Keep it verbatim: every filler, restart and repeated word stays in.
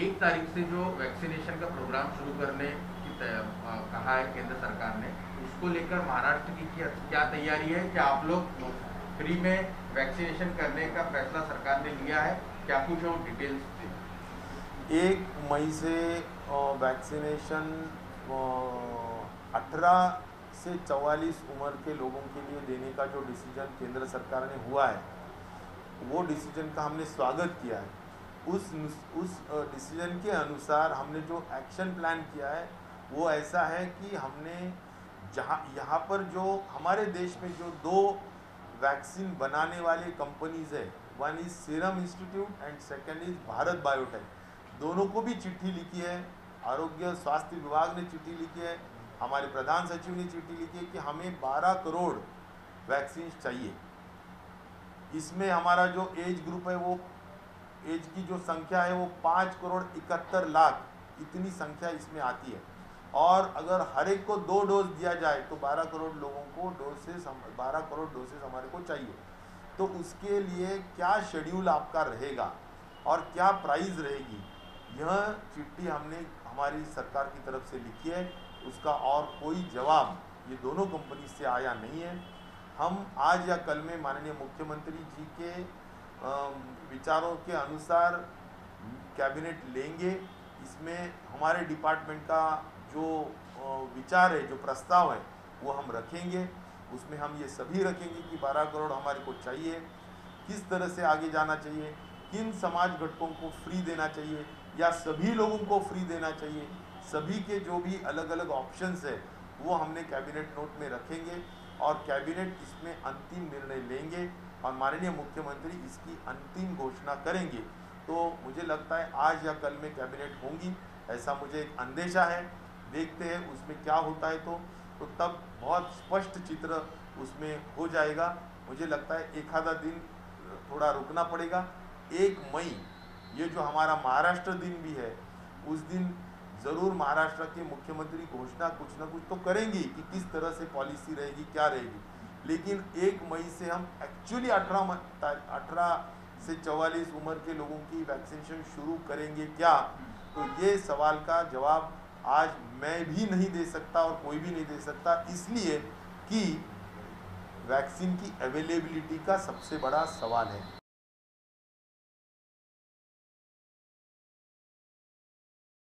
एक तारीख से जो वैक्सीनेशन का प्रोग्राम शुरू करने की कहा है केंद्र सरकार ने, उसको लेकर महाराष्ट्र की क्या, क्या तैयारी है? क्या आप लोग फ्री में वैक्सीनेशन करने का फैसला सरकार ने लिया है? क्या कुछ और डिटेल्स थे? एक मई से वैक्सीनेशन अठारह से चौवालीस उम्र के लोगों के लिए देने का जो डिसीजन केंद्र सरकार ने हुआ है, वो डिसीजन का हमने स्वागत किया है। उस उस डिसीजन के अनुसार हमने जो एक्शन प्लान किया है वो ऐसा है कि हमने जहाँ यहाँ पर जो हमारे देश में जो दो वैक्सीन बनाने वाले कंपनीज है, one is Serum Institute and second is Bharat Biotech, दोनों को भी चिट्ठी लिखी है। आरोग्य स्वास्थ्य विभाग ने चिट्ठी लिखी है, हमारे प्रधान सचिव ने चिट्ठी लिखी है कि हमें बारह करोड़ वैक्सीन चाहिए। इसमें हमारा जो एज ग्रुप है, वो एज की जो संख्या है वो पाँच करोड़ इकहत्तर लाख इतनी संख्या इसमें आती है। और अगर हर एक को दो डोज दिया जाए तो बारह करोड़ लोगों को डोसेस बारह करोड़ डोसेस हमारे को चाहिए। तो उसके लिए क्या शेड्यूल आपका रहेगा और क्या प्राइस रहेगी, यह चिट्ठी हमने हमारी सरकार की तरफ से लिखी है। उसका और कोई जवाब ये दोनों कंपनी से आया नहीं है। हम आज या कल में माननीय मुख्यमंत्री जी के विचारों के अनुसार कैबिनेट लेंगे। इसमें हमारे डिपार्टमेंट का जो विचार है, जो प्रस्ताव है, वो हम रखेंगे। उसमें हम ये सभी रखेंगे कि बारह करोड़ हमारे को चाहिए, किस तरह से आगे जाना चाहिए, किन समाज घटकों को फ्री देना चाहिए या सभी लोगों को फ्री देना चाहिए, सभी के जो भी अलग अलग ऑप्शंस है वो हमने कैबिनेट नोट में रखेंगे और कैबिनेट इसमें अंतिम निर्णय लेंगे और माननीय मुख्यमंत्री इसकी अंतिम घोषणा करेंगे। तो मुझे लगता है आज या कल में कैबिनेट होंगी, ऐसा मुझे एक अंदेशा है। देखते हैं उसमें क्या होता है, तो तो तब बहुत स्पष्ट चित्र उसमें हो जाएगा। मुझे लगता है एक आधा दिन थोड़ा रुकना पड़ेगा। एक मई ये जो हमारा महाराष्ट्र दिन भी है, उस दिन ज़रूर महाराष्ट्र के मुख्यमंत्री घोषणा कुछ ना कुछ तो करेंगी कि किस तरह से पॉलिसी रहेगी, क्या रहेगी। लेकिन एक मई से हम एक्चुअली अठारह अठारह से चौवालीस उम्र के लोगों की वैक्सीनेशन शुरू करेंगे क्या, तो ये सवाल का जवाब आज मैं भी नहीं दे सकता और कोई भी नहीं दे सकता, इसलिए कि वैक्सीन की अवेलेबिलिटी का सबसे बड़ा सवाल है।